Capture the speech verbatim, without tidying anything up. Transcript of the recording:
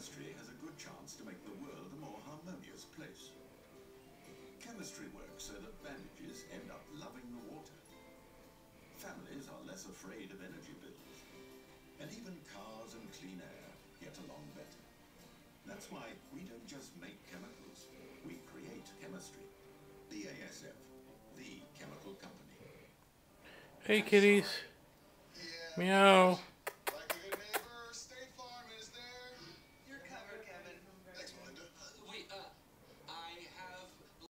chemistry has a good chance to make the world a more harmonious place. Chemistry works so that bandages end up loving the water. Families are less afraid of energy bills. And even cars and clean air get along better. That's why we don't just make chemicals, we create chemistry. B A S F, the chemical company. Hey kitties. Meow.